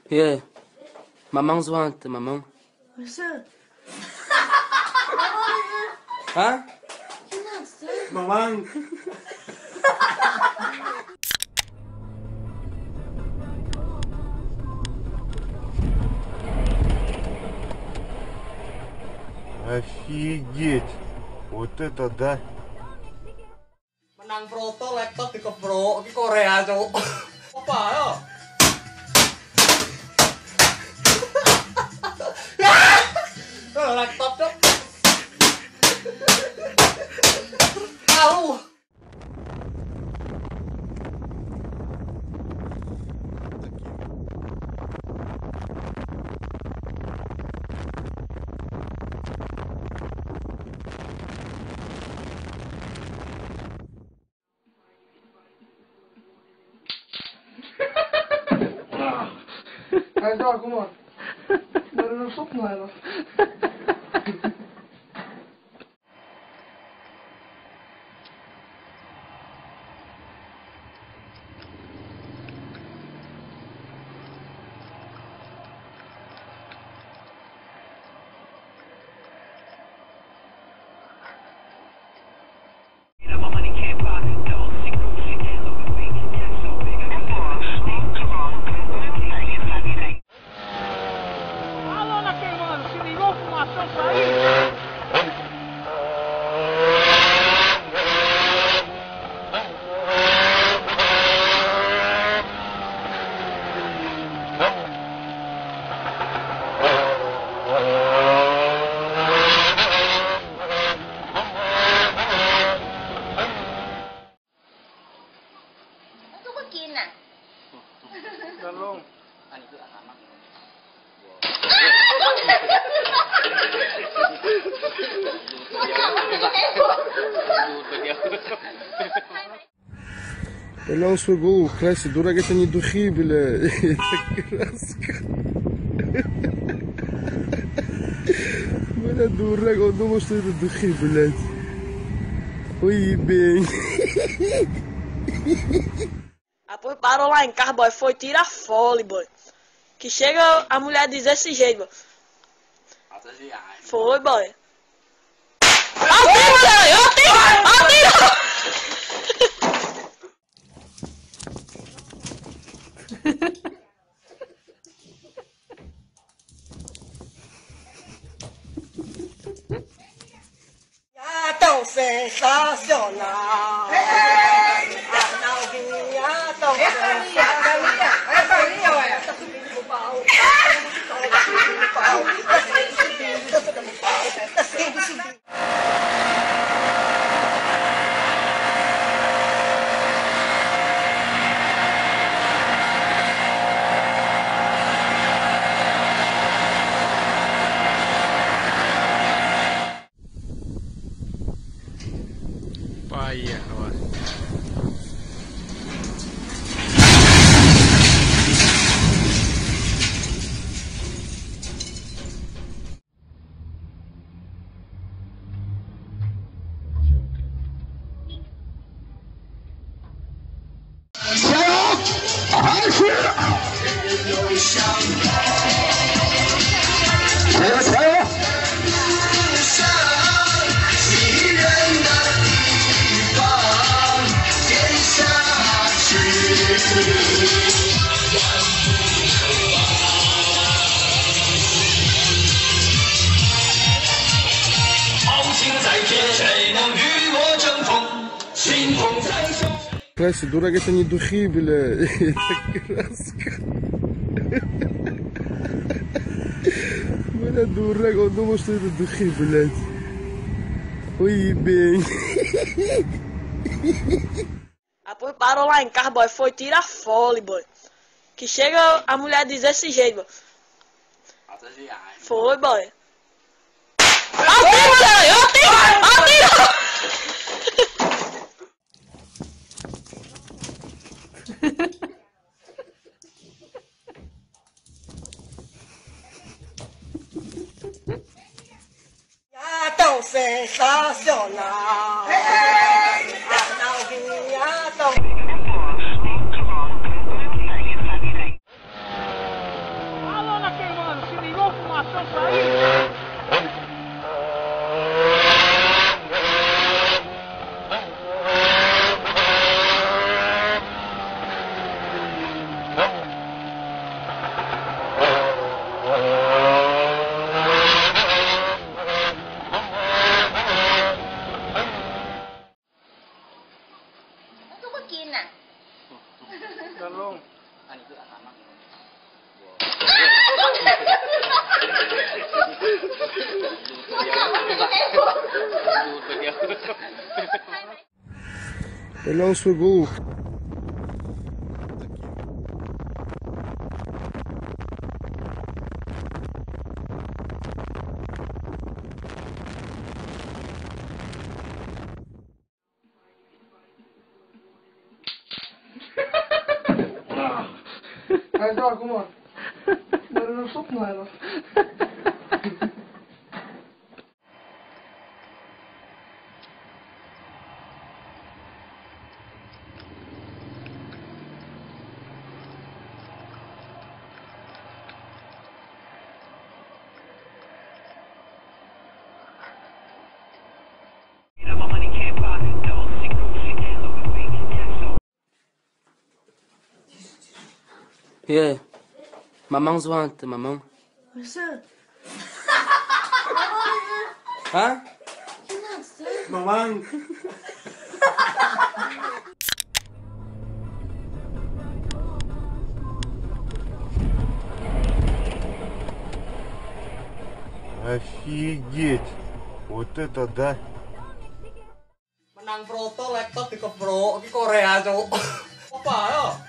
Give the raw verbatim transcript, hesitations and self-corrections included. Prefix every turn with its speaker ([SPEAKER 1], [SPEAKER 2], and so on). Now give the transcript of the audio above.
[SPEAKER 1] 예, mamãozoante, mamão.
[SPEAKER 2] Você?
[SPEAKER 1] Hã?
[SPEAKER 3] Mamãe.
[SPEAKER 4] Офигеть! Вот это да!
[SPEAKER 3] Menang proto laptop dikebrok iki Korea, Cuk. Apa ya? Ah, laptop, Cuk. Au.
[SPEAKER 2] Aí, joga, mano. Agora eu não sou com ela.
[SPEAKER 1] Tolong. Ani itu anak.
[SPEAKER 4] Бля, он свой голову красит. Дурак, это не духи, бля. Это краска. Бля, дурак, он думал, что это духи, blядь. Oi, bem.
[SPEAKER 5] Depois parou lá em casa, boy, foi tirar fole, boy. Que chega a mulher diz desse jeito, boy. Foi, boy. Ó, tiro, boy! Ó, tiro! Ó, tiro!
[SPEAKER 2] Ah, tão sensacional! A novinha tão sensacional! Essa aí, ué! Tá subindo no pau! Tá subindo no pau! Tá subindo, tá subindo no pau! Tá subindo, subindo!
[SPEAKER 4] Поехала. Красит, дурак, это не духи, бля. Это краска. Бля, дурак, он думал, что это духи, блядь. Oi, bem.
[SPEAKER 5] Depois parou lá em casa, boy, foi tirar fole, boy. Que chega a mulher diz desse jeito, boy. Foi, boy. Ó, tiro, boy! Ó, tiro! Ó, tiro!
[SPEAKER 2] Ah, tão sensacional! A novinha tão...
[SPEAKER 1] อันนี้คืออาหารมาก ดูตัวเดียว
[SPEAKER 4] Olha lá o seu gol.
[SPEAKER 2] Hai joga, mano. Agora eu não sou com ela.
[SPEAKER 1] Yeah. Mamãe zoante, mamãe. Hã?
[SPEAKER 4] Mamãe.
[SPEAKER 6] Офигеть! Вот это да!
[SPEAKER 3] Menang proto laptop di kebro, ini Korea cok. Apa ya?